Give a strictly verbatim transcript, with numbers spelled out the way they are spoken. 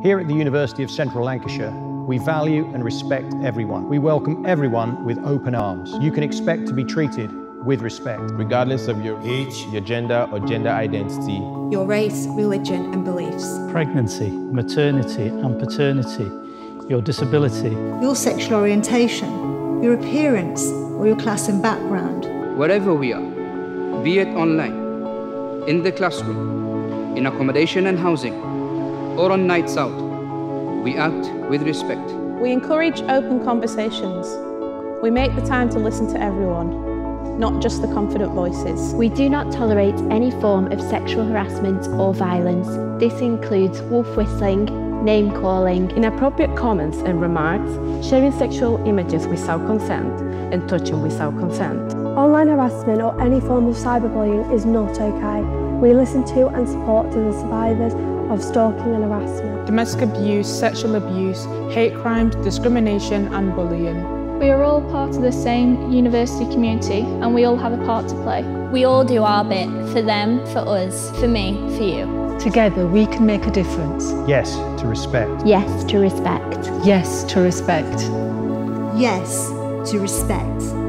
Here at the University of Central Lancashire, we value and respect everyone. We welcome everyone with open arms. You can expect to be treated with respect. Regardless of your age, your gender or gender identity, your race, religion and beliefs, pregnancy, maternity and paternity, your disability, your sexual orientation, your appearance or your class and background. Wherever we are, be it online, in the classroom, in accommodation and housing, or on nights out, we act with respect. We encourage open conversations. We make the time to listen to everyone, not just the confident voices. We do not tolerate any form of sexual harassment or violence. This includes wolf whistling, name-calling, inappropriate comments and remarks, sharing sexual images without consent, and touching without consent. Online harassment or any form of cyberbullying is not okay. We listen to and support the survivors of stalking and harassment. Domestic abuse, sexual abuse, hate crimes, discrimination and bullying. We are all part of the same university community and we all have a part to play. We all do our bit, for them, for us, for me, for you. Together we can make a difference. Yes to respect. Yes to respect. Yes to respect. Yes to respect.